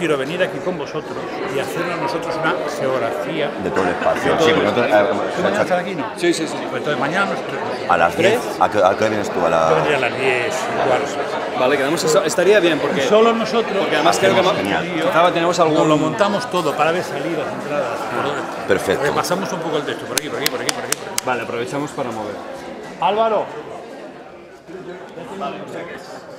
quiero venir aquí con vosotros y hacernos nosotros una geografía de todo el espacio. todo Sí, el porque nosotros, ¿Tú mañana estás aquí, no? Sí, sí, sí. Pues entonces mañana a las 10, ¿a qué vienes tú? Yo vendría a las 10 igual. Vale, quedamos eso. Estaría bien porque... Solo nosotros. Porque además creo que quizá tenemos Nos lo algún... montamos todo para ver salidas, entradas. Perfecto. Repasamos un poco el texto. Por aquí, por aquí, por aquí, por aquí. Vale, aprovechamos para mover. Álvaro.